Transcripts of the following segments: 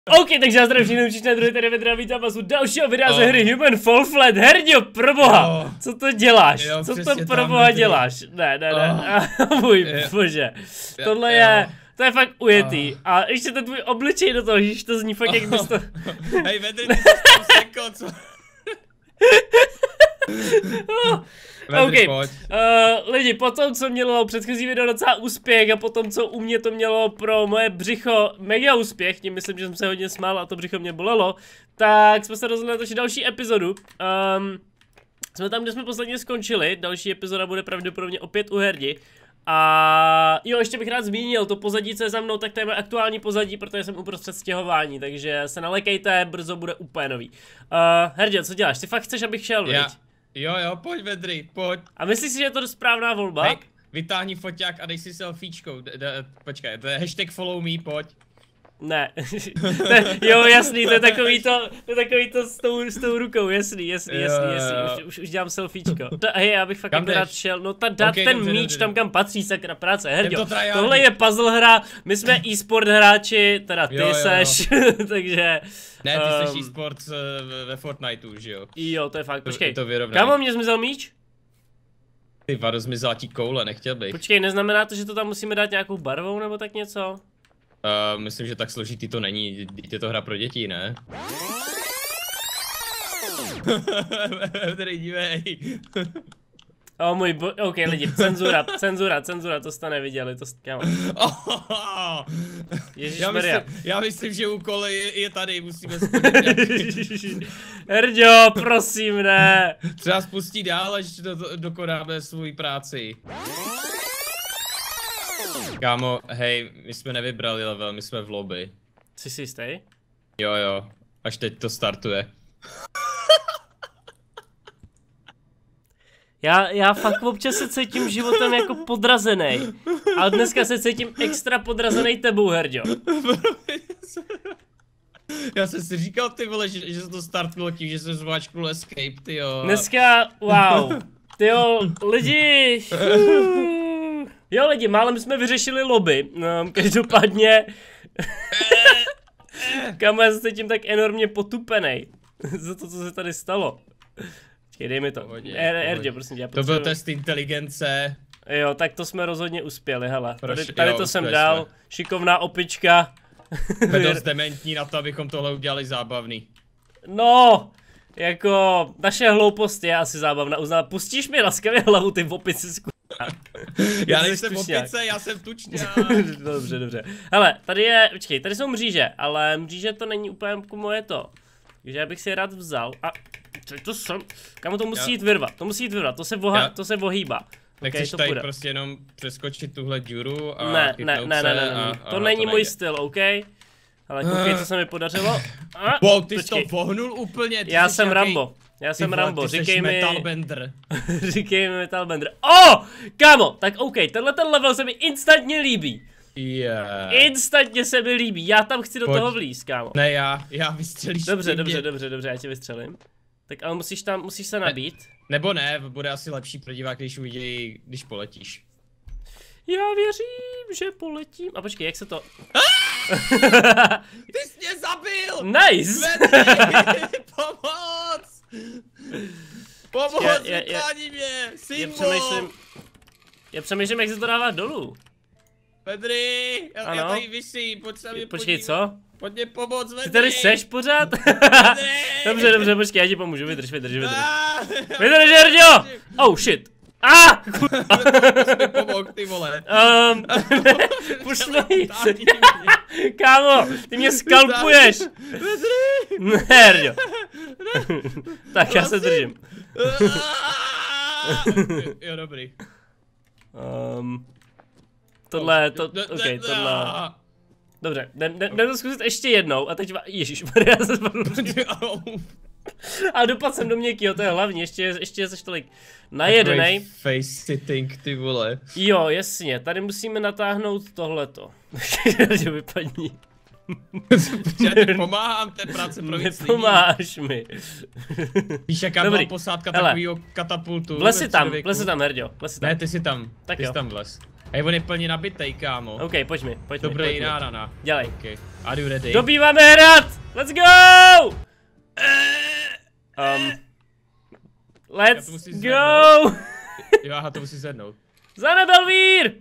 OK, takže já zdravím všichni určitě na druhé tady Vedra, vítám vás u dalšího videa ze hry Human Fall Flat. Herďo, proboha, co to děláš? Co to proboha děláš? Ne. Můj bože, tohle je, to je fakt ujetý. A ještě ten tvůj obličej do toho, že to zní fakt jak bys to... Hej, Vedry, ty jsi tam seko, co? Vedry, OK, lidi, po tom, co mělo předchozí video docela úspěch a potom, co u mě to mělo pro moje břicho mega úspěch, tím myslím, že jsem se hodně smál a to břicho mě bolelo, tak jsme se rozhodli natočit další epizodu. Jsme tam, kde jsme posledně skončili, další epizoda bude pravděpodobně opět u Herdi. A jo, ještě bych rád zmínil, to pozadí, co je za mnou, tak to je moje aktuální pozadí, protože jsem uprostřed stěhování, takže se nalekejte, brzo bude úplně nový. Herdio, co děláš? Ty fakt chceš, abych šel, viď? Jo, pojď Vedry, pojď. A myslíš si, že je to správná volba? Hej, vytáhni foťák a dej si selfiečko, počkej, to je hashtag follow me, pojď. Ne, jo jasný, to je takový to s tou rukou, jasný, už dělám selfiečko. Hej, já bych fakt jako rád šel, no dát ten míč tam kam patří, sakra práce, Herďo, tohle je puzzle hra, my jsme e-sport hráči, teda ty seš, takže... Ne, ty seš e-sport ve Fortniteu, že jo? Jo, to je fakt, počkej, kam mě zmizel míč? Ty vado, zmizela ti koule, nechtěl bych. Počkej, neznamená to, že to tam musíme dát nějakou barvou nebo tak něco? Myslím, že tak složitý to není, je to hra pro děti, ne? Tady dívej. O můj OK lidi, cenzura, to jste neviděli, to kámo. Ježišmarja. Já myslím, že úkol je tady, musíme splnit. Herďo, prosím, ne. Třeba spustí dál, až dokonáme svou práci. Kámo, hej, my jsme nevybrali level, my jsme v lobby. Jsi si jistý? Jo, až teď to startuje. Já fakt občas se cítím životem jako podrazenej. Ale dneska se cítím extra podrazenej tebou, Herďo. Já jsem si říkal, ty vole, že se to startlo tím, že jsem zmáčknul escape, tyjo. Dneska, wow, tyjo, lidi. Jo lidi, málem jsme vyřešili lobby, každopádně, kámo, já se cítím tak enormně potupenej za to, co se tady stalo. Počkej, dej mi to, Herďo, prosím tě, já potřebuji... To byl test inteligence. Jo, tak to jsme rozhodně uspěli, hele, tady to jsem dal, šikovná opička. Jsme dost dementní na to, abychom tohle udělali zábavný. No, jako, naše hloupost je asi zábavná, uznám, pustíš mi laskavě hlavu, ty v opici zku... Já nejsem opice, já jsem tučňák. Dobře. Hele, tady je, počkej, tady jsou mříže, ale mříže to není úplně jako moje to. Takže já bych si je rád vzal a, co to jsem, kámo, to musí jít vyrvat, to se vohýbá. Nechceš tady prostě jenom přeskočit tuhle díru a ne, to není můj styl, OK? Ale koukej, co se mi podařilo. Wow, ty jsi to vohnul úplně. Já jsem Rambo. Říkej mi Metalbender. Říkej mi Metalbender. Oh, kámo, tak OK, tenhle ten level se mi instantně líbí. Instantně se mi líbí, já tam chci do toho vlízt, kámo. Ne, já vystřelíš. Dobře, já tě vystřelím. Tak ale musíš se nabít. Nebo ne, bude asi lepší pro diváky, když uvidí, když poletíš. Já věřím, že poletím. A počkej, jak se to... Ty jsi mě zabil! Nice! Pomoc! Pomoc, vyklání mě! Symbol! Já přemýšlím, jak se to dává dolů. Vedry, já tady visím, pojď se mě Počkej, co? Pojď mě pomoct, Vedry! Ty tady seš pořád? Dobře, počkej, já ti pomůžu, vydrž. Vydrž, Herďo! Oh shit! Ty pomohl, ty vole. Pušlej. Kámo, ty mě skalpuješ. Herďo. Tak já se držím. Jo, dobrý. Tohle. Dobře, jdem to zkusit ještě jednou a teď ježišmarja, já se spadl. A dopadl jsem do měkkýho, to je hlavní, ještě seš tolik najedenej. Face sitting, ty vole. Jo, jasně, tady musíme natáhnout tohleto. Že vypadni. Já ti pomáhám, to je práce pro víc lidí. Nepomáháš mi. Víš, jaká byla posádka takovýho katapultu? Vlez si tam, Herďo, vlez si tam. Ne, ty si tam, ty jsi tam vlez. Hej, on je plně nabitej, kámo. OK, pojď mi. Dobrý rana. Dělej. Okay. Are you ready? Dobýváme hrad! Let's go! Let's go! Jo, aha, to musí zvednout. Za Nebelvír!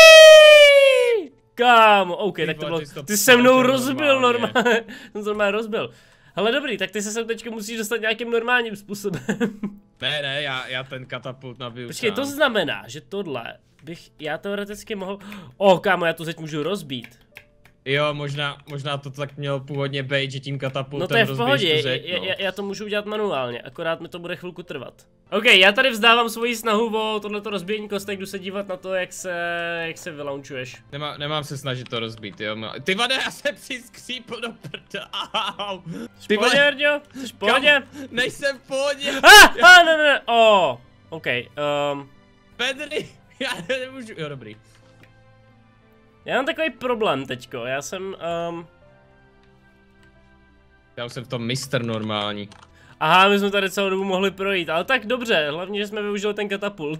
Kámo, OK, tak to bylo, ty se mnou rozbil normálně. Jsem se normálně rozbil. Ale dobrý, tak ty se sem teďka musíš dostat nějakým normálním způsobem. Ne, já ten katapult nabiju. Počkej, sám. to znamená, že tohle bych já teoreticky mohl... Kámo, já to teď můžu rozbít. Jo, možná to tak mělo původně být, že tím katapultem no to je v pohodě, no. já to můžu udělat manuálně, akorát mi to bude chvilku trvat. OK, já tady vzdávám svoji snahu o tohleto rozbíjení kostek, jdu se dívat na to, jak se vylaunčuješ. Nemám se snažit to rozbít, jo. Ty vade, já jsem si skřípl do prda. Ty pohodě, Herďo? Jsi v pohodě? Nejsem v pohodě. Ne. OK, Pedry, já nemůžu, jo, dobrý. Já mám takový problém teďko, já už jsem v tom mistr normální. Aha, my jsme tady celou dobu mohli projít, ale tak dobře, hlavně, že jsme využili ten katapult.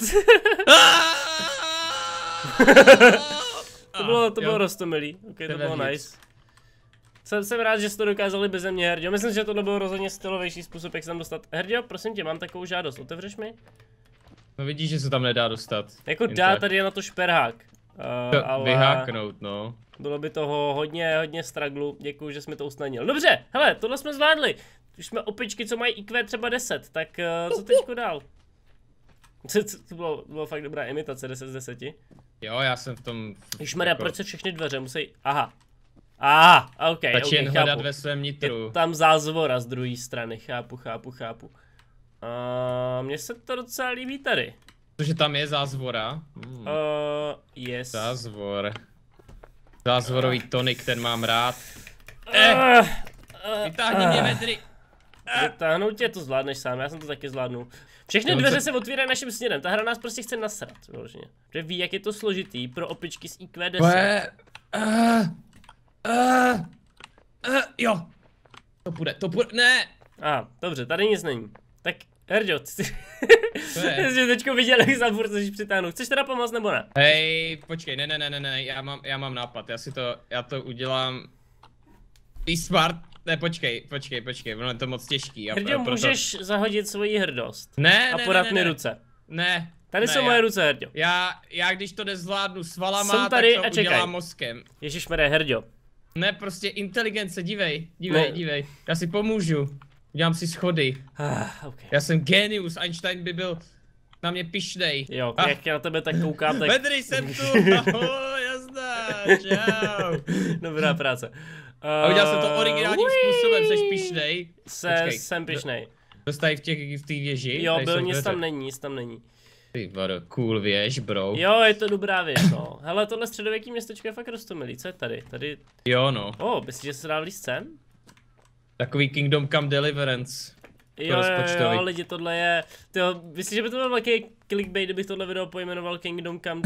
to bylo roztomilý, OK, to bylo nice. Jsem rád, že jste to dokázali beze mě, Herďo, myslím, že to byl rozhodně stylovější způsob, jak se tam dostat. Herďo, prosím tě, mám takovou žádost, otevřeš mi? No vidíš, že se tam nedá dostat. Jako dá, tady je na to šperhák. Ale... Vyháknout, no. Bylo by toho hodně straglu, děkuju, že jsi mi to usnadnil. Dobře, hele, tohle jsme zvládli. Už jsme opičky, co mají IQ třeba 10, tak co teďko dál? To bylo fakt dobrá imitace 10 z 10. Jo, já jsem v tom... Ježmarja, jako... proč se všechny dveře musí... Aha, OK, stačí jen hledat chápu. ve svém nitru. Je tam zázvora z druhé strany, chápu. Mně se to docela líbí tady. Protože tam je zázvora. Yes. Zázvor. Zázvorový tonik, ten mám rád. Vytáhni mě, Medry. Vytáhnout tě, to zvládneš sám, já jsem to taky zvládnul. Všechny dveře se otvírají naším směrem, ta hra nás prostě chce nasrat, vyloženě. Protože ví, jak je to složitý pro opičky z IQ 10. Jo. To půjde, ne. Dobře, tady nic není. Tak, Herďo, ty jsi teďko viděl, jak za furt chceš přitáhnout. Chceš teda pomoct nebo ne? Hej, počkej, ne, já mám nápad, já to udělám. Ty smart. Ne, počkej, ono je to moc těžký. Herďo, můžeš zahodit svoji hrdost. Ne, a podat mi ruce. Ne. Tady jsou moje ruce, Herďo. Já když to nezvládnu s valama, tak to udělám mozkem. Ježišmarja, Herďo. Ne, prostě inteligence, dívej. Já si pomůžu. Udělám si schody. Okay. Já jsem genius, Einstein by byl na mě pyšnej. Jo, jak na tebe tak koukám, tak... Medry, jsem tu, jasná, čau. Dobrá práce. A udělal jsem to originálním způsobem, seš pyšnej. Jsem pyšnej. Dostají v té věži? Jo, byl, nic tam není. Ty vado, cool věž, bro. Jo, je to dobrá věc, no. Hele, tohle středověký městečko je fakt roztomilý, co je tady? Jo, no. Myslíš, že se dá líst sem? Takový Kingdom Come Deliverance. Jo, lidi, tohle je... Tyjo, myslíš, že by to byl velký clickbait, kdybych tohle video pojmenoval Kingdom Come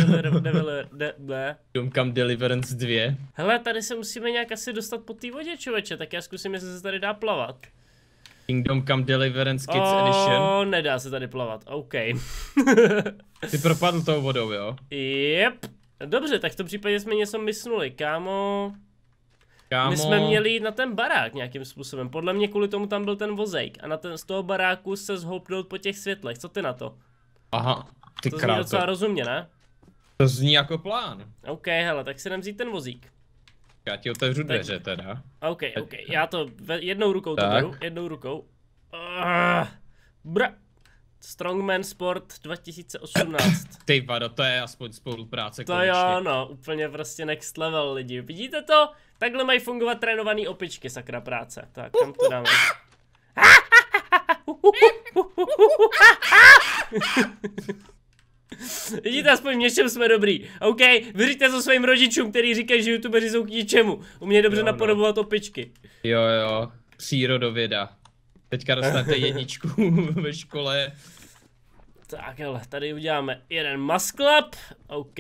Deliverance 2. Hele, tady se musíme nějak asi dostat po té vodě, člověče, tak já zkusím, jestli se tady dá plavat. Kingdom Come Deliverance Kids Edition. Nedá se tady plavat, OK. Ty propadl tou vodou, jo? Yep. Dobře, tak v tom případě jsme něco mysnuli, kámo. My jsme měli jít na ten barák nějakým způsobem, podle mě kvůli tomu tam byl ten vozejk a z toho baráku se zhoupnout po těch světlech, co ty na to? Aha, ty to zní docela rozumně, ne? To zní jako plán. OK, hele, tak si jdem vzít ten vozík. Já ti otevřu dveře teda. OK, já to jednou rukou to beru, jednou rukou. Strongman Sport 2018. Ty vado, to je aspoň spolupráce konečně. Jo, no, úplně prostě next level lidi. Vidíte to? Takhle mají fungovat trénovaný opičky, sakra práce. Tak, kam to dáme? Vidíte, aspoň v něčem jsme dobrý. OK, vyřiďte to svým rodičům, který říkají, že youtubeři jsou k ničemu. Umějí dobře napodobovat opičky. Jo, přírodověda. Teďka dostanete 1 ve škole. Tak hele, tady uděláme jeden muscle up. OK.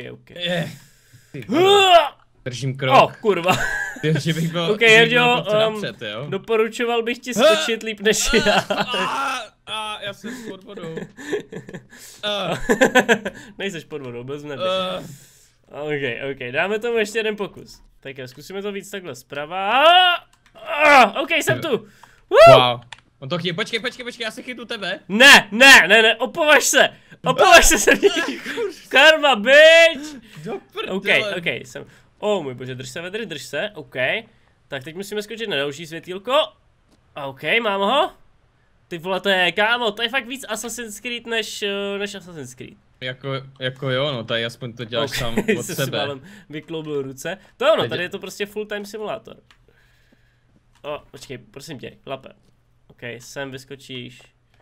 Držím krok. Kurva. Že bych byl, Herďo, doporučoval bych ti skočit líp než já. Já jsem pod vodou. Nejseš pod vodou, byl z nebe. OK, dáme tomu ještě jeden pokus. Tak jo, zkusíme to víc takhle zprava. OK, jsem tu. Wow. On to chytí, počkej, já se chytnu tebe. Ne, opovaž se se mě. Karma, bitch. OK, jsem. Můj bože, drž se, vedry, drž se, OK. Tak teď musíme skočit na další světýlko. OK, mám ho. Ty vole, to je, kámo, to je fakt víc Assassin's Creed než Assassin's Creed. Jako jo, no, tady aspoň to děláš sám od sebe. Si málem vykloubil ruce. To ono, tady je to prostě full time simulátor. Počkej, prosím tě, klape. OK, sem vyskočíš.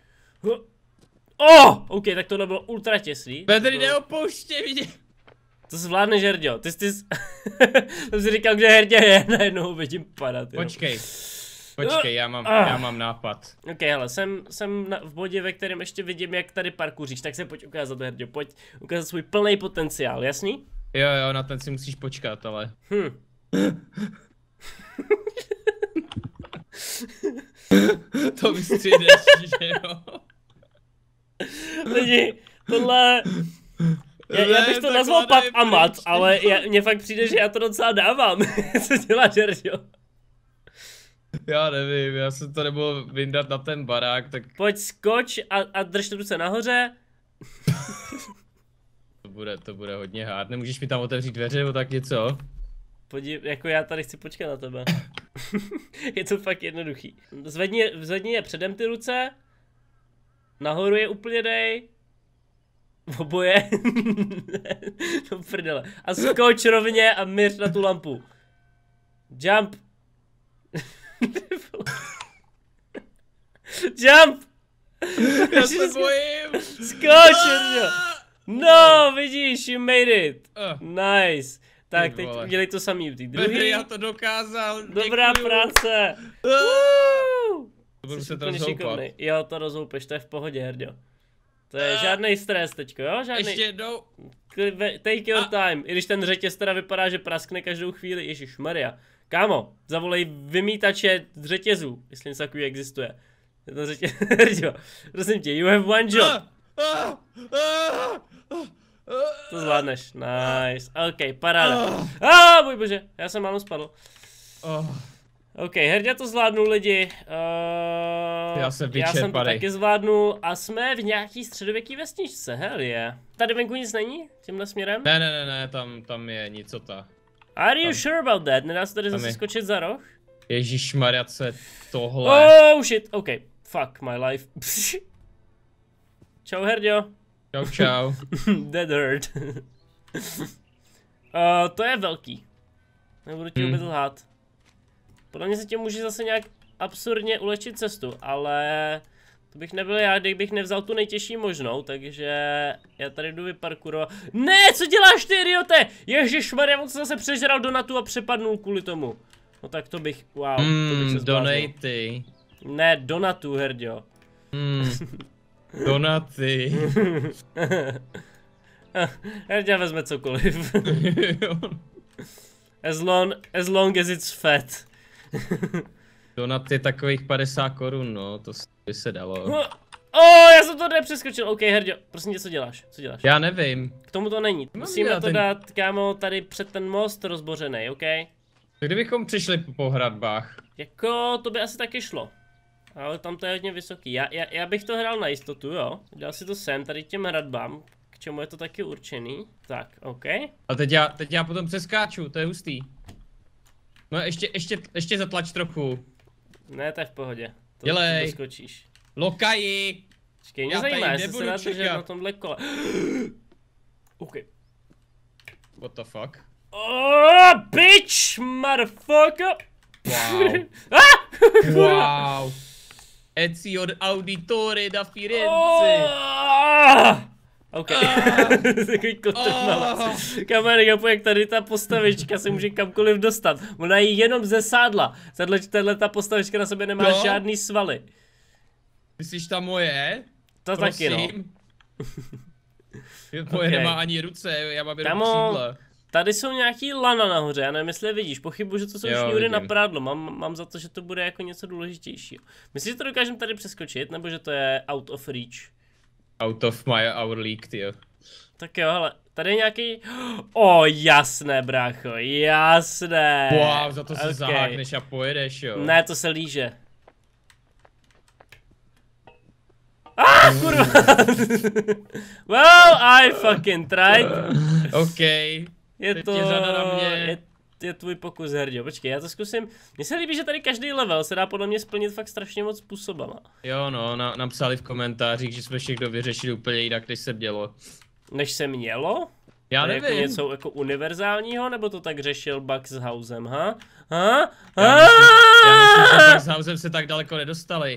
OK, tak tohle bylo ultra těsný. Petry, neopouště mě. To zvládneš, Herďo, ty jsi... Jsem si říkal, kde Herďa je, najednou vidím padat, jo. Počkej, já mám nápad. OK, hele, jsem v bodě, ve kterém ještě vidím, jak tady parkouříš, tak se pojď ukázat, Herďo, pojď ukázat svůj plný potenciál, jasný? Jo, na ten si musíš počkat, ale... To vystřídeš, že jo? Lidi, tohle... Já bych to nazval pap a mat, ale mně fakt přijde, že já to docela dávám. Co děláš, Herďo? Já nevím, já jsem to nemohl vyndat na ten barák, tak... Pojď skoč a drž tu ruce nahoře. To bude hodně hard, nemůžeš mi tam otevřít dveře nebo tak něco? Jako já tady chci počkat na tebe. Je to fakt jednoduchý. Zvedni je předem ty ruce. Nahoru je úplně dej. Oboje. No prdele. A skoč rovně a míř na tu lampu. Jump. Jump. Já se bojím. Skoč, Herďo. No, vidíš, you made it. Nice. Tak, teď udělej to samý v té druhé. Já to dokázal. Dobrá práce. Budu se to rozhoupat. Jo, to rozhoupeš, to je v pohodě, Herďo. To je žádný stres teďko, jo? Žádný... Ještě jednou. Take your time. I když ten řetěz teda vypadá, že praskne každou chvíli. Ježišmarja. Kámo, zavolej vymítače z řetězů, jestli něco takový existuje. Je to Herďo, prosím tě, you have one job. To zvládneš, nice, OK, paráda. Můj bože, já jsem málo spadl. OK, Herďa to zvládnul, lidi. Já jsem to taky zvládnul a jsme v nějaký středověký vesničce, hell yeah. Tady venku nic není? Tímhle směrem? Ne, tam je nicota. Are you sure about that? Nedá se tady zase skočit za roh? Ježišmarja, co je tohle? Oh shit, OK, fuck my life. Čau, Herďo. Čau. That hurt. To je velký. Nebudu ti vůbec lhát. Podle mě se tím může zase nějak absurdně ulehčit cestu, ale to bych nebyl já, kdybych nevzal tu nejtěžší možnou, takže já tady jdu vyparkurovat. Ne, co děláš ty, idiote? Ježišmarja, on se zase přežral Donatu a přepadnul kvůli tomu. No tak to bych, wow, to bych se zbláznil. Donaty. Ne, Donatu, Herďo. Donaty. Herďa vezme cokoliv. As long as it's fat. Donat je takových 50 korun, no, to by se dalo. Já jsem to nepřeskočil, OK, Herďo, prosím tě, co děláš? Já nevím. K tomu to není, musíme to dát, kámo, tady před ten most rozbořený, OK? Kdybychom přišli po hradbách. Jako, to by asi taky šlo. Ale tam to je hodně vysoký, já bych to hrál na jistotu, jo? Dal si to sem, tady těm hradbám, k čemu je to taky určený. Tak, OK. A teď já potom přeskáču, to je hustý. No ještě zatlač trochu. Ne, to je v pohodě. Dělej. Doskočíš. Lokaji. Počkej, mě zajímá, jestli se dá držet na tomhle kole. OK. What the fuck? Bitch, motherfucker. Wow. Wow. Ezio Auditore da Firenze. OK. Takový kotek malá. Kamarádi, jak tady ta postavička se může kamkoliv dostat. Ona je jenom ze sádla. Tahle ta postavička na sobě nemá žádný svaly. Myslíš ta moje? To taky, no. Moje nemá ani ruce, já mám jenom křídla. Tady jsou nějaký lana nahoře, já nevím, jestli vidíš, pochybuji, že to jsou šňůry na prádlo, mám za to, že to bude jako něco důležitějšího. Myslíš, že to dokážeme tady přeskočit, nebo že to je out of reach? Out of our league, tyjo. Tak jo, hele, Tady je nějaký... O, jasné, brácho, jasné. Wow, za to se zahákneš a pojedeš, jo. Ne, to se líže. Kurva. Well, I fucking tried. OK. Je to... Je tvůj pokus, Herďo. Počkej, já to zkusím. Mně se líbí, že tady každý level se dá podle mě splnit fakt strašně moc způsobama. Jo, no, napsali v komentářích, že jsme všechno vyřešili úplně jinak, než se dělo. Než se mělo? Já nevím. Jako něco jako univerzálního, nebo to tak řešil Bug s Housem, ha? Já myslím, že Bug s Housem se tak daleko nedostali.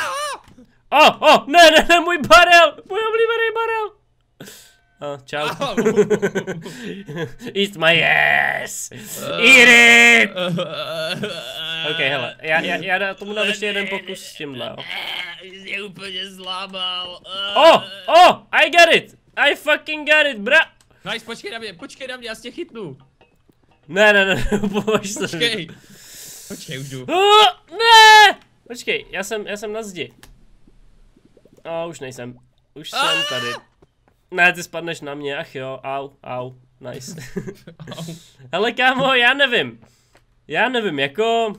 Ne, můj barel! Můj oblíbený barel! Čau. Eat my ass! Eat it! Ok, hele, já tomu dám ještě jeden pokus s tímhle. Jsi úplně zlámal. I get it! I fucking get it, bra! Nice, počkej na mě, já tě chytnu. Ne, považ se. Počkej, už jdu. Ne! Počkej, já jsem na zdi. Už nejsem. Už jsem tady. Ne, ty spadneš na mě, ach jo, au, nice. Hele kámo, já nevím, jako...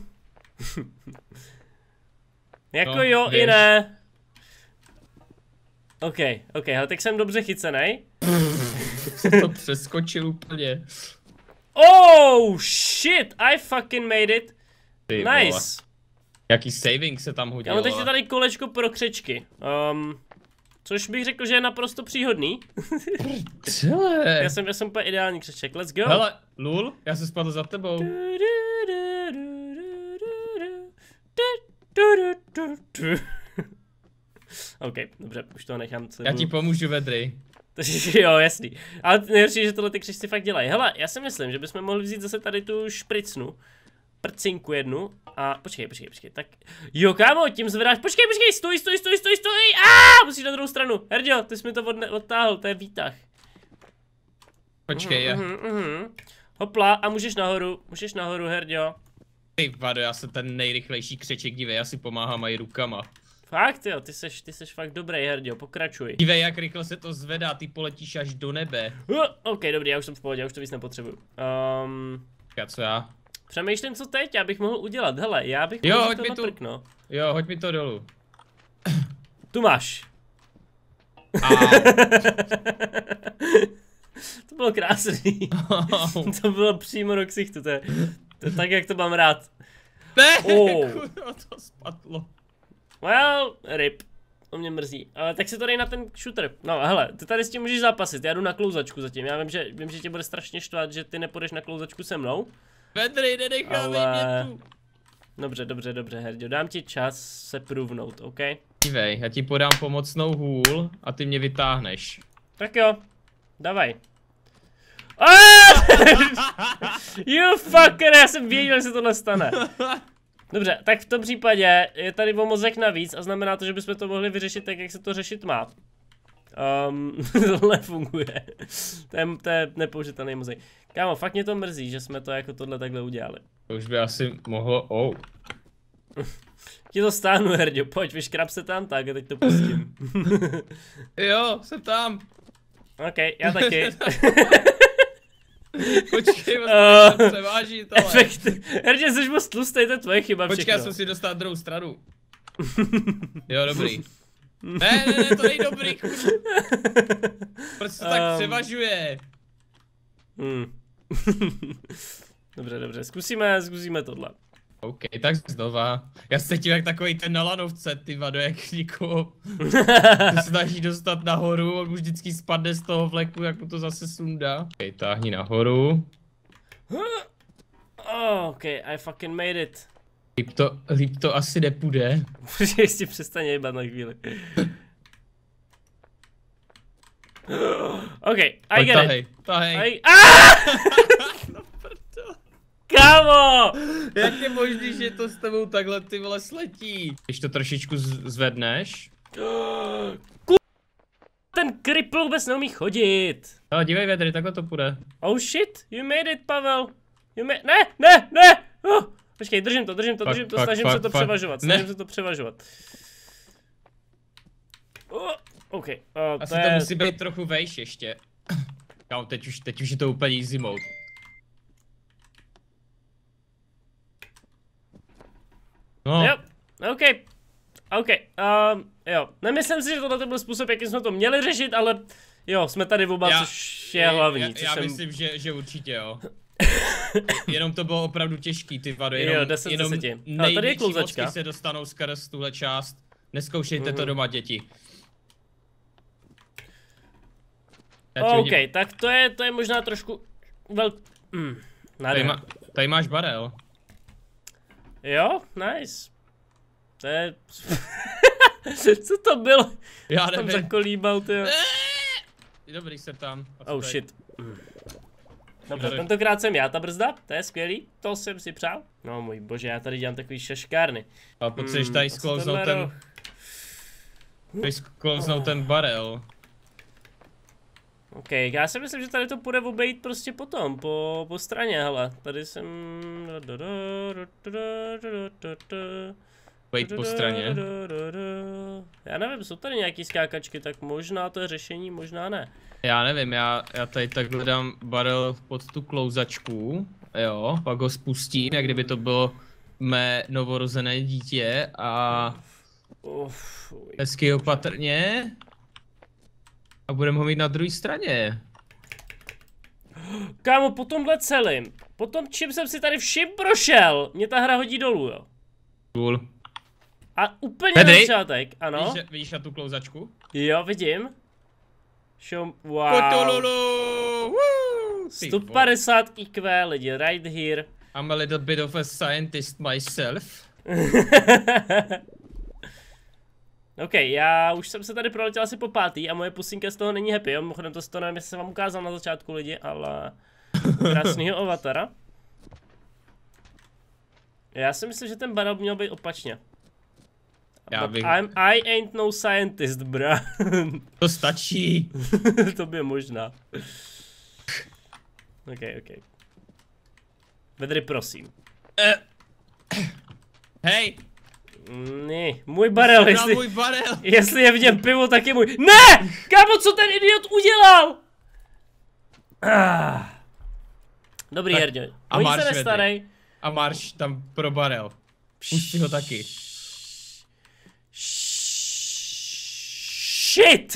jako jo i ne. Ok, hele, tak jsem dobře chycenej. Jsem to přeskočil úplně. Oh shit, I fucking made it. Nice. Jaký saving se tam hodilo. Ale teď je tady kolečko pro křečky. Což bych řekl, že je naprosto příhodný. Já jsem úplně ideální křeček, let's go. Hele, lul, já se spadl za tebou. Ok, dobře, už toho nechám. Já ti pomůžu, Vedry. Jo, jasný. Ale nejhorší, že tohle ty křečci fakt dělají. Hele, já si myslím, že bychom mohli vzít zase tady tu špricnu. Prcinku jednu a počkej, tak jo kámo, tím zvedáš, počkej, stůj, musíš na druhou stranu, Herďo, ty jsi mi to odtáhl, to je výtah. Počkej, Hopla a můžeš nahoru, Herďo. Ty vado, já jsem ten nejrychlejší křeček, dívej, já si pomáhám i rukama. Fakt jo, ty seš fakt dobrý, Herďo, pokračuj. Dívej, jak rychle se to zvedá, ty poletíš až do nebe. Ok, dobrý, já už jsem v pohodě, já už to víc nepotřebuju. Co já? Přemýšlím, co teď, já bych mohl udělat, hele, já bych mohl to naprknout. Jo, hoď mi to dolů. Tu máš. To bylo krásný. To bylo přímo do ksichtu, to je tak, jak to mám rád. Ne, kurva, to spadlo. Well, rip. To mě mrzí. Tak se to dej na ten shooter. No hele, ty tady s tím můžeš zápasit, já jdu na klouzačku zatím. Já vím, že tě bude strašně štvat, že ty nepůjdeš na klouzačku se mnou. Vedry, nenechávej mě tu. Dobře, Herďo, dám ti čas se průvnout, OK? Dívej, já ti podám pomocnou hůl a ty mě vytáhneš. Tak jo, davaj. You fucker, já jsem věděl, že se tohle stane. Dobře, tak v tom případě je tady o mozek navíc a znamená to, že bychom to mohli vyřešit tak, jak se to řešit má. Tohle funguje. To je nepoužitelný mozek. Kámo, fakt mě to mrzí, že jsme to jako tohle takhle udělali. To už by asi mohlo, Ti to stáhnu, Herďo, pojď, vyškrab se tam tak a teď to pustím. Jo, jsem tam. Ok, já taky. Počkej, se převáží tohle. Herďo, jsi moc tlustej, to je tvoje chyba všechno. Počkej, já jsem si dostal druhou stranu. Jo, dobrý. Ne, to není dobrý, proč to tak převažuje? Dobře, zkusíme tohle. OK, tak znova. Já se cítím jak takový ten na lanovce, ty vado, jak někoho se snaží dostat nahoru, on už vždycky spadne z toho vleku, jak mu to zase sundá. OK, táhni nahoru. OK, I fucking made it. Líp to asi nepůjde. Počkej, si přestaň jejbat na chvíli. OK, I get it. Tahej. Kámo! Jak je možný, že to s tebou takhle ty vole sletí? Když to trošičku zvedneš. Ten kripl vůbec neumí chodit. No, dívej, Vedry, takhle to půjde. Oh shit, you made it, Pavel. Ne! Počkej, držím to, snažím se to převažovat. OK, asi to musí být trochu vejš ještě. Kámo, teď už je to úplně easy mode. No. Jo, OK, jo, nemyslím si, že tohle byl způsob, jakým jsme to měli řešit, ale jo, jsme tady oba, což je hlavní. Já myslím, že určitě jo. Jenom to bylo opravdu těžký, ty vado, jenom 10 ale tady je klouzačka. Se dostanou skrz tuhle část. Neskoušejte to doma, děti. OK, tak to je možná trošku tady máš barel. Jo, nice. To je... Co to bylo? Já nevím. Tam zakolíbal, ty jo. Dobrý, jsem tam. Oh shit. Dobře, tentokrát jsem já ta brzda, to je skvělý, to jsem si přál. No můj bože, já tady dělám takový šaškárny. A potřebuješ tady sklouznout ten barel. OK, já si myslím, že tady to půjde obejít prostě potom, po straně, hele. Tady jsem... Obejít po straně? Já nevím, jsou tady nějaký skákačky, tak možná to je řešení, možná ne. Já nevím, já tady takhle dám barel pod tu klouzačku, jo, pak ho spustím, jak kdyby to bylo mé novorozené dítě a hezky opatrně a budeme ho mít na druhé straně. Kámo, po tomhle celým, po tom čím jsem si tady všim prošel, mě ta hra hodí dolů, jo. Cool. A úplně na začátek, ano. Vidíš na tu klouzačku? Jo, vidím. Wow. 150 IQ lidi, right here. I'm a little bit of a scientist myself. OK, já už jsem se tady proletěl asi po pátý a moje pusinka z toho není happy, jo? Mimochodem to nevím, jestli jsem vám ukázal na začátku lidi, ale krásnýho avatara. Já si myslím, že ten barel měl být opačně. I ain't no scientist, bra. To stačí. To by možná. OK. Vedry, prosím. Hej! Ne, můj barel, jestli je v něm pivo, tak je můj. Ne! Kámo, co ten idiot udělal? Dobrý, Herďo. Oni se nestarej. A marš tam pro barel. Pusti ho taky. Shit!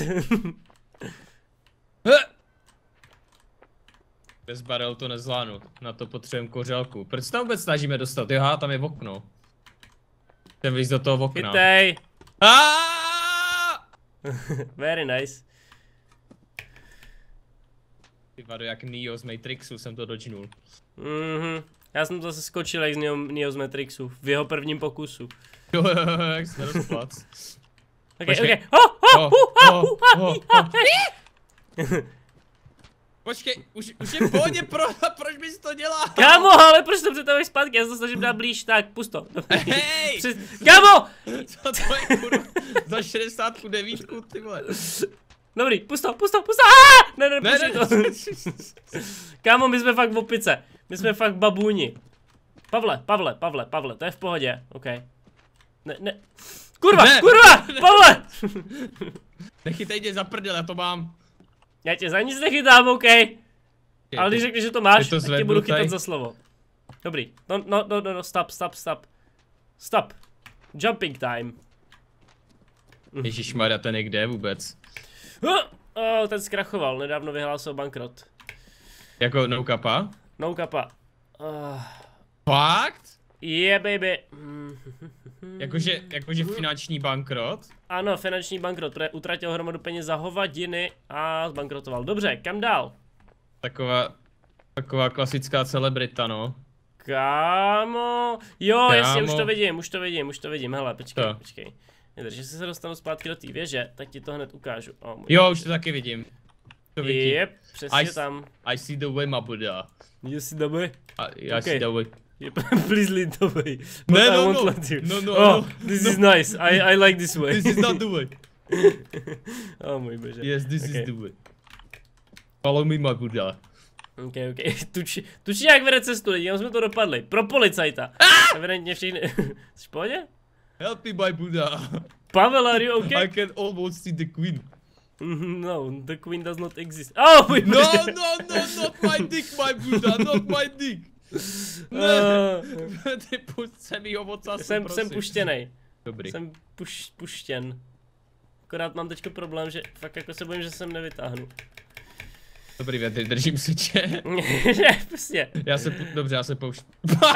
Bez barel to nezvládnu, na to potřebujeme kořálku. Proč se tam vůbec snažíme dostat? Jo, tam je okno. Chcem vyjít do toho okna. Chytej! Very nice. Ty vado, jak Neo z Matrixu jsem to dodžnul. Já jsem zase skočil jak z Neo z Matrixu, v jeho prvním pokusu. Jo, jak jsi nerozplac. OK. Počkej, už je v pohodě, proč bys to dělal? Kámo, ale proč to přetahuješ zpátky, já se to snažím dát blíž, tak pust to. Hej! Kámo! Co to je, kurva? Za 69, ty vole. Dobrý, pust to. Ne, to. Kámo, my jsme fakt v opice, my jsme fakt babůni. Pavle, to je v pohodě, OK. Ne. Kurva, Pavle! Nechytej tě za prdel, já to mám. Já tě za nic nechytám, OK. Ale když řekneš, že to máš, tak tě budu chytat za slovo. Dobrý, no, stop. Jumping time. Ježišmarja, ten je kde vůbec? Ten zkrachoval, nedávno vyhlásil bankrot. Jako no capa? No capa. Fakt? Yeah, baby. Jakože finanční bankrot? Ano, finanční bankrot, protože utratil hromadu peněz za hovadiny a zbankrotoval. Dobře, kam dál? Taková klasická celebrita, no. Kámo. Jo, jasně, už to vidím, hele, počkej. Takže se dostanu zpátky do té věže, tak ti to hned ukážu. Jo, už to taky vidím. Yep, přesně tam. I see the way, my Buddha. You see the way? I see the way. Please lead the way. No, I won't let you. No. This is nice. I like this way. This is not the way. Oh můj bože. Yes, this is the way. Follow me, my Buddha. OK. Tuči jak vede cestu lidi, jsme to dopadli. Pro policajta. Evidentně všichni. Jsi v pohodě? Help me, my Buddha. Pavel, are you okay? I can almost see the queen. No, the queen does not exist. Oh, můj No, not my dick, my Buddha, not my dick. Ne, ty pusť se mýho ocasu, Jsem puštěnej. Dobrý. Jsem puštěn. Akorát mám teďko problém, že fakt jako se bojím, že jsem nevytáhnu. Dobrý vědry, držím se tě. Ne, prostě. Dobře, já se pouštím.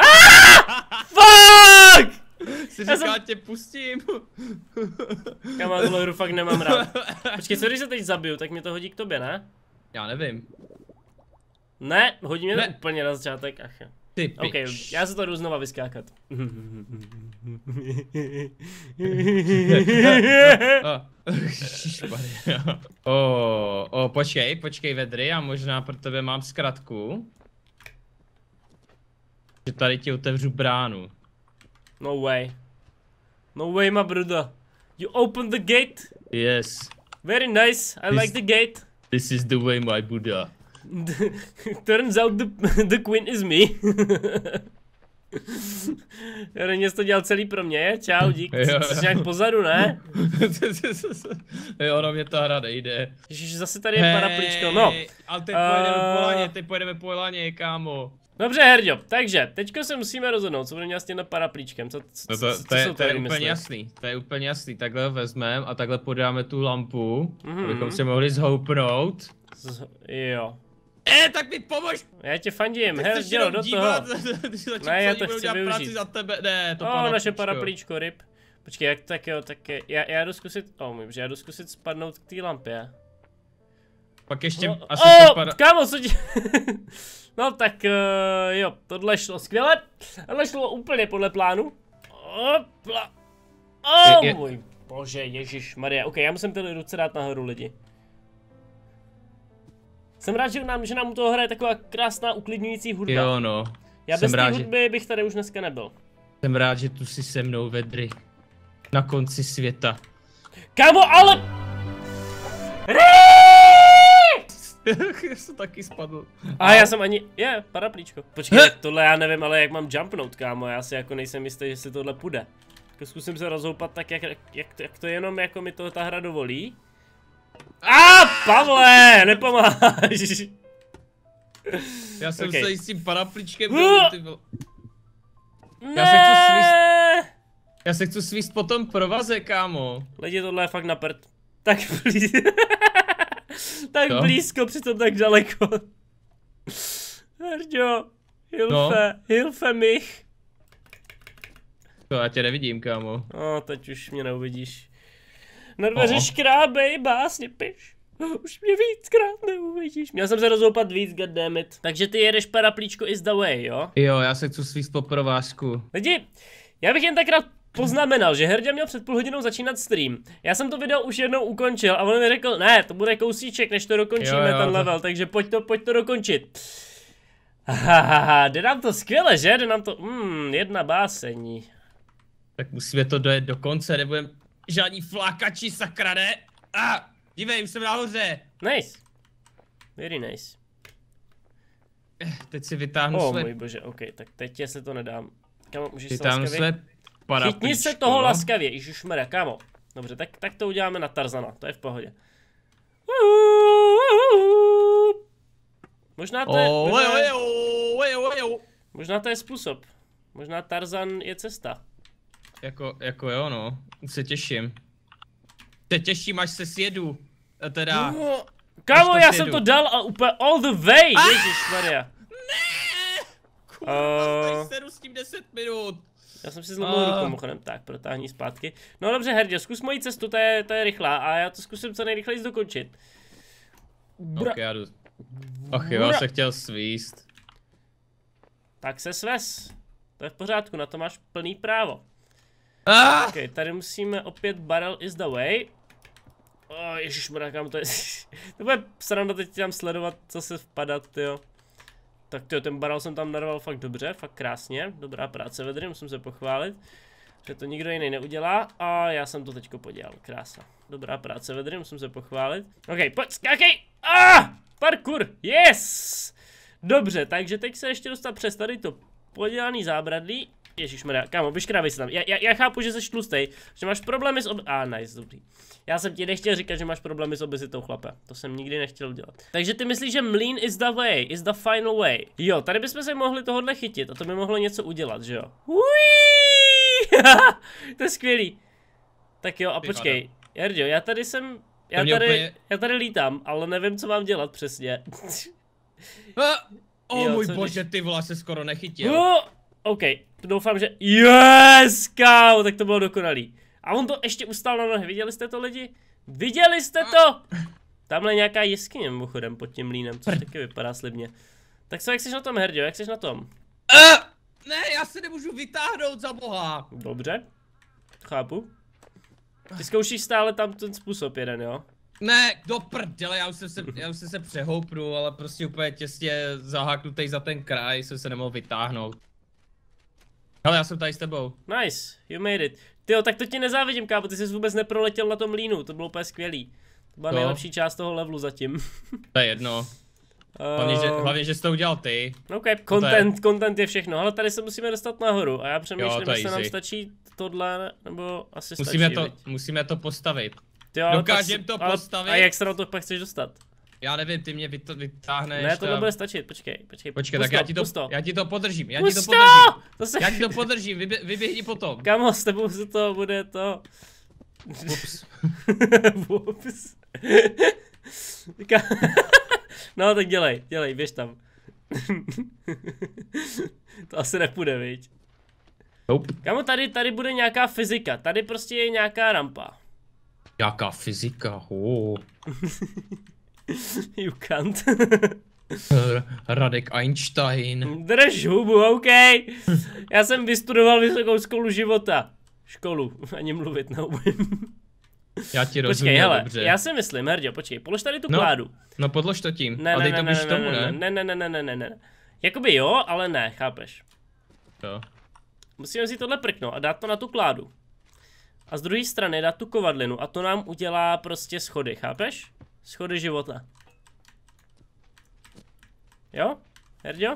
Fuck! Jsi říká, tě pustím. Kámo, tohle hru fakt nemám rád. Počkej, co když se teď zabiju, tak mě to hodí k tobě, ne? Já nevím. Ne, hodí mě to úplně na začátek, ach jo. Ty pič. OK, já se to jdu znova vyskákat. Počkej vedry, já možná pro tebe mám zkratku. Že tady ti otevřu bránu. No way. No way, my brother. You open the gate? Yes. Very nice, I like the gate. This is the way, my Buddha. Turns out the queen is me. Reně jsi to dělal celý pro mě, čau, dík, jsi nějak pozadu, ne? Jo, ono mě ta hra nejde. Ježiš, zase tady je paraplíčko, no. Ale teď pojedeme po laně, kámo. Dobře, Herďo, takže teďko se musíme rozhodnout, co budeme dělat s těmhle paraplíčkem, to je úplně jasný, to je úplně jasný, takhle ho vezmeme a takhle podáme tu lampu, abychom se mohli zhoupnout. Jo. Tak mi pomož! Já tě fandím, Herďo, do toho. Ne, já to chci využít. Za tebe. Ne, to naše paraplíčko, ryb. Počkej, jak tak jo, tak já jdu zkusit, já jdu zkusit spadnout k té lampě. Pak ještě asi kámo, co ti... No tak jo, tohle šlo skvěle. Tohle šlo úplně podle plánu. Opla. Můj bože, ježišmarja. OK, já musím ty ruce dát nahoru, lidi. Jsem rád, že nám u toho hraje taková krásná uklidňující hudba. Jo no. Já bez té hudby bych tady už dneska nebyl. Jsem rád, že tu jsi se mnou, vedry. Na konci světa. Kámo, ale... Já jsem taky spadl. A já jsem ani... paraplíčko. Počkej, tohle já nevím, ale jak mám jumpnout, kámo, já si jako nejsem jistý, že si tohle půjde. Jako zkusím se rozhoupat tak, jak to jenom jako mi to ta hra dovolí. Pavle, nepomáháš. Já jsem se s tím paraplíčkem Já se chci svíst po tom provaze, kámo. Lidi, tohle je fakt na prd. Tak blízko, přitom tak daleko. Herďo, hilfe mich. To já tě nevidím, kámo. Teď už mě neuvidíš. Na dveře škrábej, básně piš. Už mě víckrát neuvidíš. Měl jsem se rozhoupat víc, goddammit. Takže ty jedeš paraplíčko is the way, jo? Jo, já se chci svíst po provázku. Lidi, já bych jen tak rád poznamenal, že Herďa měl před půl hodinou začínat stream. Já jsem to video už jednou ukončil a on mi řekl, ne, to bude kousíček, než to dokončíme, ten level, takže pojď to dokončit. Jde nám to skvěle, že? Jde nám to, jedna báseň. Tak musíme to dojet do konce, nebudeme žádní flákači, sakra, ne? Dívej, už jsem nahoře. Nice. Very nice. Teď si vytáhnu můj bože, OK, tak teď se to nedám. Kámo, můžeš se laskavě? Chytni se toho laskavě, ježišmarja, kámo. Dobře, tak to uděláme na Tarzana, to je v pohodě. Možná to je... Možná to je způsob. Možná Tarzan je cesta. Jako jo, no. Už se těším. Těším, až se sjedu. Teda... Kámo, já jsem to dal a úplně all the way, ježišmarja. Ne! Kurva, seru s tím 10 minut. Já jsem si zlomil ruku, mimochodem, tak protáhni zpátky. No dobře, Herďo, zkus moji cestu, to je rychlá a já to zkusím co nejrychleji dokončit. Ok, já jdu. Ach jo, já se chtěl svíst. Tak se svez. To je v pořádku, na to máš plný právo. Ok, tady musíme opět barrel is the way. Ježišmarja, kam to je. To bude sranda teď tam sledovat, co se vpadat, tyjo. Tak tyjo, ten barrel jsem tam narval fakt dobře, fakt krásně. Dobrá práce, vedry, musím se pochválit. Že to nikdo jiný neudělá a já jsem to teďko podělal, krása. Dobrá práce, vedry, musím se pochválit. Ok, pojď, skákej! Parkour, yes! Dobře, takže teď se ještě dostat přes tady to podělaný zábradlí. Ježišmarja, kámo, vyškrávej se tam. Já chápu, že jsi tlustej, že máš problémy s nice, dobrý. Já jsem ti nechtěl říkat, že máš problémy s obezitou, chlape. To jsem nikdy nechtěl udělat. Takže ty myslíš, že mlýn is the way, is the final way. Jo, tady bychom se mohli tohodle chytit a to by mohlo něco udělat, že jo? To je skvělý. Tak jo, a počkej. Jardio, já tady lítám, ale nevím, co mám dělat přesně. Můj bože, ty vole, se skoro nechytil. OK, doufám, že... Yes, kámo, tak to bylo dokonalý. A on to ještě ustál na nohy, viděli jste to lidi? Viděli jste to? Tamhle je nějaká jeskyně mimochodem pod tím mlýnem, což taky vypadá slibně. Tak co, jak jsi na tom, Herdio, jak jsi na tom? Ne, já se nemůžu vytáhnout, za boha. Dobře, chápu. Ty zkoušíš stále tam ten způsob jeden, jo? Ne, do prdele, já už jsem se přehoupnul, ale prostě úplně těsně zaháknutej za ten kraj, jsem se nemohl vytáhnout. Ale já jsem tady s tebou. Nice, you made it. Tyjo, tak to ti nezávidím, kámo, ty jsi vůbec neproletěl na tom mlýnu, to bylo úplně skvělý. To byla nejlepší část toho levelu zatím. To je jedno. Hlavně, že jsi to udělal ty. OK, content je všechno, ale tady se musíme dostat nahoru a já přemýšlím, jestli nám stačí tohle, nebo asi musíme to postavit. Tyjo, dokážem to postavit. A jak se na to pak chceš dostat? Já nevím, ty mě vytáhneš. Ne, to nebude stačit, počkej. Počkej, tak já ti to podržím, Já ti to podržím, vyběhni potom. Kamo, s tebou se to bude to... Ups. Ups. No tak dělej, běž tam. To asi nepůjde, viď? Nope. Kamo, tady bude nějaká fyzika, tady prostě je nějaká rampa. Jaká fyzika, You can't. Radek Einstein. Drž hubu, OK. Já jsem vystudoval vysokou školu života. Školu, ani mluvit neumím. Já ti rozumím, počkej, hele, dobře. Já si myslím, Herdio, počkej, polož tady tu kládu. No podlož to tím, ne, a dej to blíž tomu, ne? Ne. Jakoby jo, ale ne, chápeš. Jo. Musíme si tohle prknout a dát to na tu kládu. A z druhé strany dát tu kovadlinu a to nám udělá prostě schody, chápeš? Schody života. Jo? Herdio?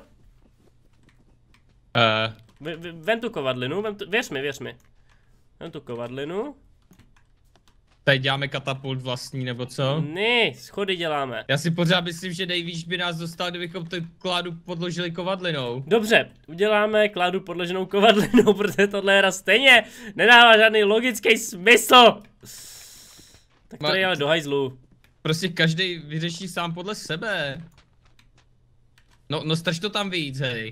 Vem tu kovadlinu, věř mi. Vem tu kovadlinu. Tady děláme katapult vlastní, nebo co? Ne, schody děláme. Já si pořád myslím, že nejvíc by nás dostal, kdybychom tu kládu podložili kovadlinou. Dobře, uděláme kládu podloženou kovadlinou, protože tohle hra stejně nedává žádný logický smysl. Tak to je ale do hajzlu. Prostě každý vyřeší sám podle sebe. No strč to tam víc, hej.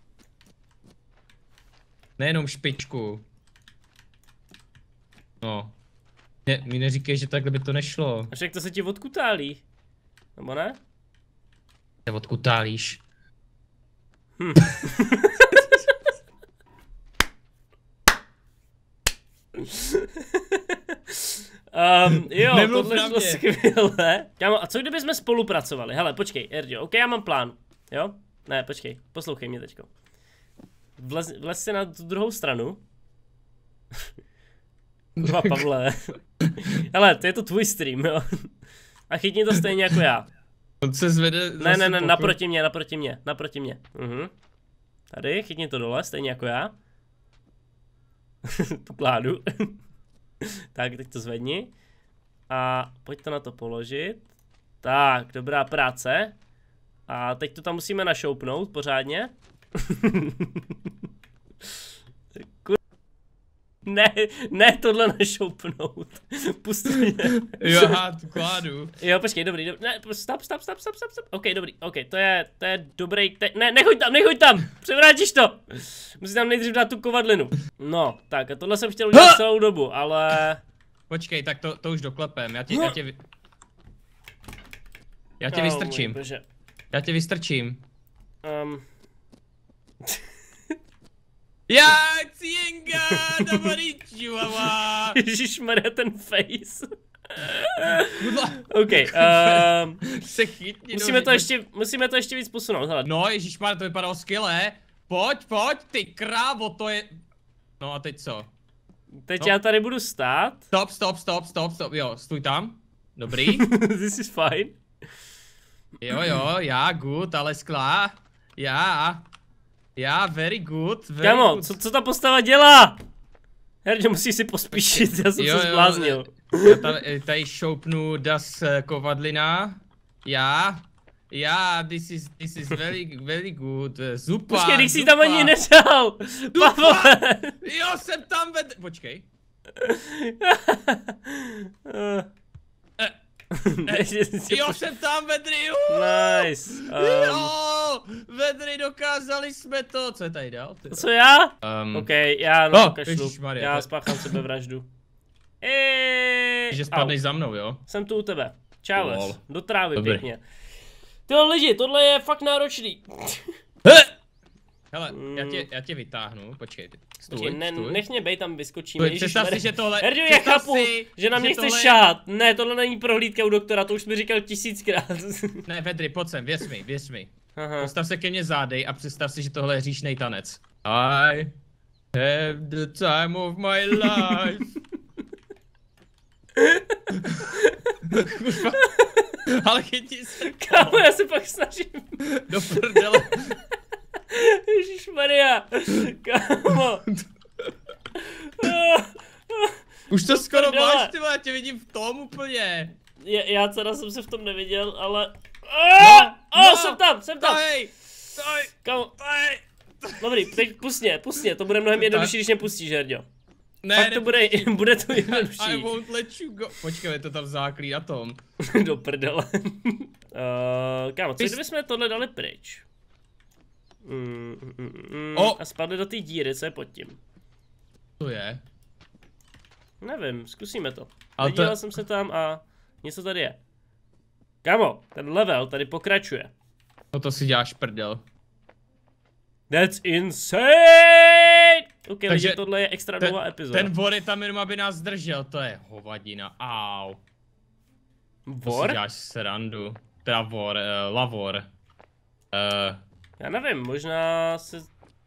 Nejenom špičku. No. Mi neříkej, že takhle by to nešlo. A však to se ti odkutálí. Nebo ne? Se odkutálíš. Jo, tohle šlo skvěle. Kámo, a co kdyby jsme spolupracovali? Hele, počkej, Erdio, OK, já mám plán. Jo? Ne, počkej, poslouchej mě teďko. Vlez si na tu druhou stranu. Kurva, Pavle. Hele, to je to tvůj stream, jo? A chytni to stejně jako já. On se zvede Ne, naproti mě. Tady, chytni to dole, stejně jako já. Tu kládu. Tak, teď to zvedni. A pojď to na to položit. Tak, dobrá práce. A teď to tam musíme našoupnout pořádně. Ne tohle našoupnout. Pust mě. Jo, tu kládu. Jo, počkej, dobrý. Ne, stop. OK, dobrý, OK, to je dobrý, ne, nechoď tam, převrátíš to. Musím tam nejdřív dát tu kovadlinu. No, tak a tohle jsem chtěl udělat celou dobu, ale... Počkej, tak to už doklepem, já tě vystrčím. Já tě vystrčím. Já cienga, dobrý čuava. Ježišmarja, ten face. OK, se chytni. Musíme to ještě víc posunout, hele. No, ježišmarja, to vypadalo skvěle. Pojď, ty krávo, to je... No a teď co? Teď já tady budu stát. Stop, jo, stůj tam. Dobrý. This is fine. Jo, já, good, ale sklá. Já. Já, very good, Kámo, co ta postava dělá? Herně, musíš si pospíšit, já jsem se zbláznil. Já tady šoupnu das kovadlina. Já, this is very good, zupa. Počkej, když jsi tam ani nedal. Pavle. Jo, jsem tam počkej. Jo, jsem tam, Vedry, Nice. Jo, Vedry, dokázali jsme to. Co je tady dál? Co já? OK, já kašlu. Já spáchám sebevraždu. Že spadneš za mnou, jo? Jsem tu u tebe. Čau, do trávy pěkně. Tyhle lidi, tohle je fakt náročný. Hele, já tě vytáhnu, počkej. Stůj. Nech mě bej, tam vyskočíme. Představ si, že tohle... Herďo, já chápu, že na mě chceš šát. Ne, tohle není prohlídka u doktora, to už mi říkal 1000krát. Ne, Vedry, pojď sem, věř mi. Postav se ke mně zádej a představ si, že tohle je hříšnej tanec. I have the time of my life. Ale chytí se. Kámo, já se pak snažím. Do prdele. Ježišmarja. Kámo. Už to skoro máš, ty já tě vidím v tom úplně. Já teda jsem se v tom neviděl, ale... Jsem tam. Kámo. Dobrý, teď pustně, to bude mnohem jednodušší, když mě pustíš, Herďo. Ne, fakt to bude to jednodušší. I won't let you go. Počkej, je to tam záklí na tom. Do prdele. Kámo, co kdybychom tohle dali pryč? A spadli do té díry, co je pod tím? To je? Nevím, zkusíme to. Podíval jsem se tam a něco tady je. Kámo, ten level tady pokračuje. No to si děláš prdel. That's insane! OK, takže tohle je extra nová epizoda. Ten vor je tam jenom, aby nás držel, to je hovadina, au. Vor? To si děláš srandu. Teda vor, lavor. Já nevím, možná se...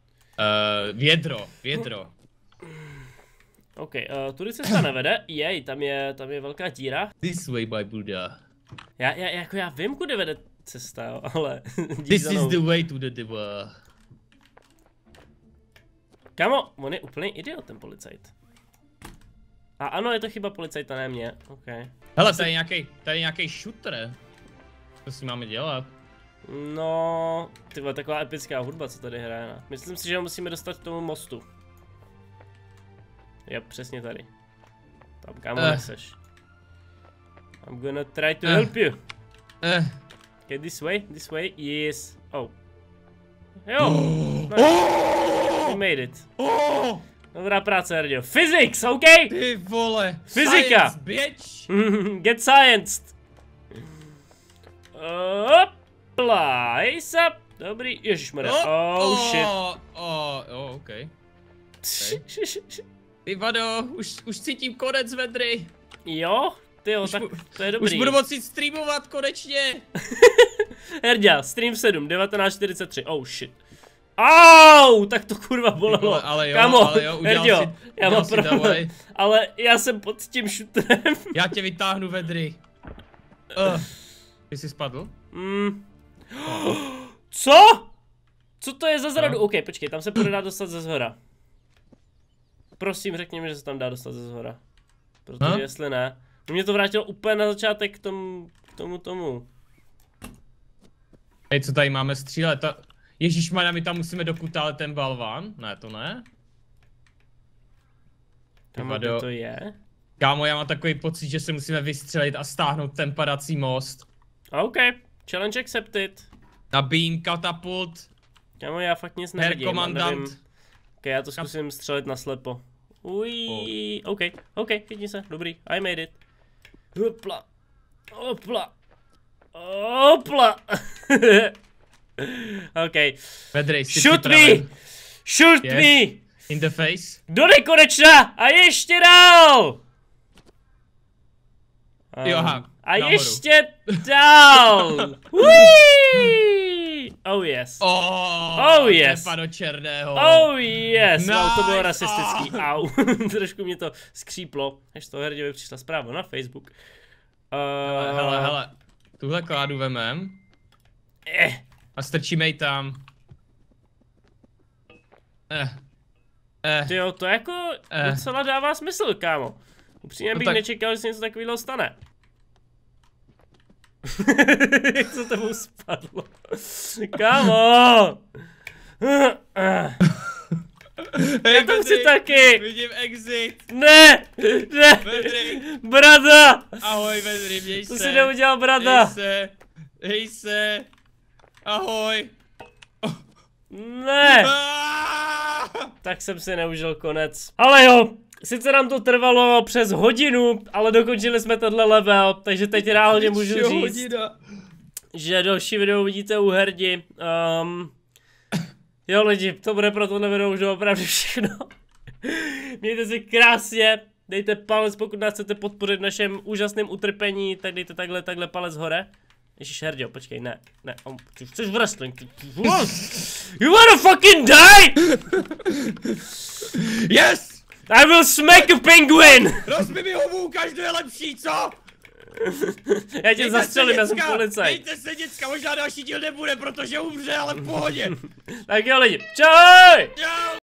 Vědro. OK, tudy cesta nevede, jej, tam je velká díra. This way, my Buddha. Já vím, kudy vede cesta, jo, ale... This is the way to the devil. Kámo, on je úplný idiot, ten policajt. A ano, je to chyba policajta, ne mě, OK. Hele, tady je nějaký shooter. Co si máme dělat? No, tyhle, taková epická hudba, co tady hraje, ne? Myslím si, že ho musíme dostat k tomu mostu. Jo, přesně tady. Tam kámo neseš. I'm gonna try to help you. Okay, this way, yes. Oh. Jo, we made it. Dobrá práce, Herďo. Physics, OK? Ty vole. Fyzika. Science, bitch. Get scienced. Opla, ace up. Dobrý, ježišmarja. Oh shit. OK. Ty vado, už cítím konec, Vedry. Jo? Tyjo, tak to je dobrý. Už budu moci streamovat konečně. Herďa, stream 7, 19:43, oh shit. Au, tak to kurva bolelo. Ale jo, kámo, Herďo, já mám problém, ale já jsem pod tím šutrem. Já tě vytáhnu, Vedry. Ty jsi spadl? Co? Co to je za zradu? OK, počkej, tam se dá dostat ze zhora. Prosím, řekni mi, že se tam dá dostat ze zhora. Protože jestli ne, mě to vrátilo úplně na začátek k tomu. Hej, co tady máme střílet? Ježišmarja, my tam musíme dokutálet ten balván? Ne, to ne? Kam to je? Kámo, já mám takový pocit, že se musíme vystřelit a stáhnout ten padací most. OK, challenge accepted. Na beam, katapult. Kámo, já fakt nic nevidím. Herr komandant. OK, já to zkusím střelit na slepo. Uj, OK, chytni se, dobrý, I made it. Hopla. OK. Vedry, shoot me! In the face. Do nekonečna! A ještě dál! A ještě dál! Oh yes. Oh yes. Tepa do černého. Oh yes. Nice. No, to bylo rasistický. Au. Trošku mě to skříplo. Až to Herďovi přišla zpráva na Facebook. Hele. Tuhle kládu vemem. A strčíme ji tam. Tyjo, to jako docela dává smysl, kámo. Upřímně bych nečekal, že se něco takového stane. Jak to tebou spadlo? Kámo! Já to chci taky! Vidím exit! Ne! Ne! Vedry! Brada! Ahoj, Vedry, měj se! To si neudělal, brada! Hej se! Ahoj! Ne! Tak jsem si neužil konec. Ale jo, sice nám to trvalo přes hodinu, ale dokončili jsme tenhle level, takže teď reálně můžu říct, že další video uvidíte u Herdi. Jo lidi, to bude pro tohle video už opravdu všechno. Mějte si krásně, dejte palec, pokud nás chcete podpořit v našem úžasném utrpení, tak dejte takhle palec hore. Ježiš, Herdio, počkej, ne, ty chceš wrestling, you wanna fucking die! Yes! I will smack a penguin! Rozbij mi hovů, každý je lepší, co? Já tě zastřelím, já jsem policajt. Dejte se, děcka, možná další díl nebude, protože umře, ale v pohodě. Tak jo lidi, čau!